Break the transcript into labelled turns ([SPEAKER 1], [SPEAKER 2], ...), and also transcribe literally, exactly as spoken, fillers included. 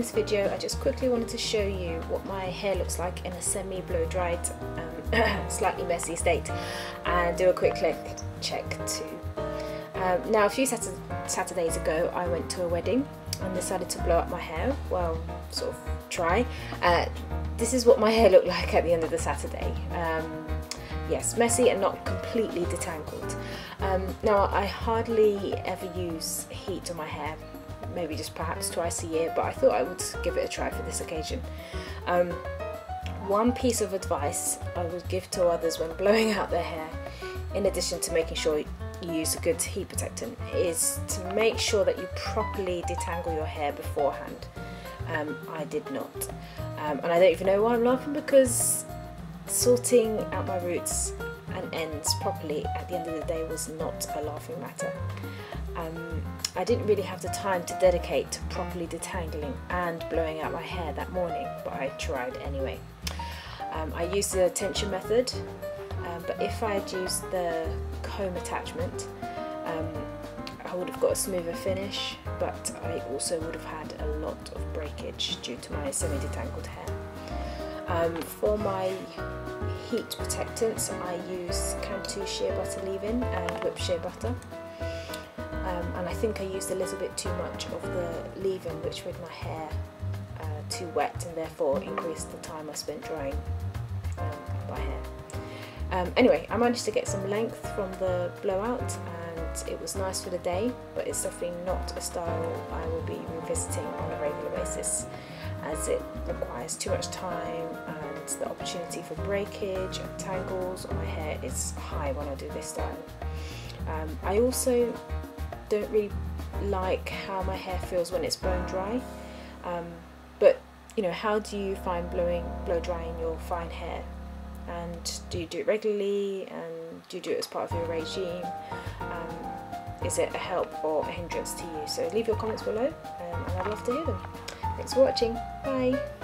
[SPEAKER 1] this video I just quickly wanted to show you what my hair looks like in a semi blow dried, um, slightly messy state, and do a quick clip check too. Um, now a few Saturday, Saturdays ago I went to a wedding and decided to blow up my hair, well, sort of try. Uh, this is what my hair looked like at the end of the Saturday. Um, yes, messy and not completely detangled. Um, now I hardly ever use heat on my hair, maybe just perhaps twice a year, but I thought I would give it a try for this occasion. Um, one piece of advice I would give to others when blowing out their hair, in addition to making sure you use a good heat protectant, is to make sure that you properly detangle your hair beforehand. Um, I did not, um, and I don't even know why I'm laughing, because sorting out my roots and ends properly at the end of the day was not a laughing matter. Um, I didn't really have the time to dedicate to properly detangling and blowing out my hair that morning, but I tried anyway. Um, I used the tension method, um, but if I had used the comb attachment, um, I would have got a smoother finish, but I also would have had a lot of breakage due to my semi-detangled hair. Um, for my heat protectants, I use Cantu shea butter leave-in and whipped shea butter. Um, and I think I used a little bit too much of the leave-in, which made my hair uh, too wet and therefore increased the time I spent drying um, my hair. Um, anyway, I managed to get some length from the blowout and it was nice for the day, but it's definitely not a style I will be revisiting on a regular basis, as it requires too much time and the opportunity for breakage and tangles on my hair is high when I do this style. Um, I also don't really like how my hair feels when it's blown dry, um, but you know, how do you find blowing blow drying your fine hair, and do you do it regularly, and do you do it as part of your regime? Um, is it a help or a hindrance to you? So leave your comments below, um, and I'd love to hear them. Thanks for watching. Bye.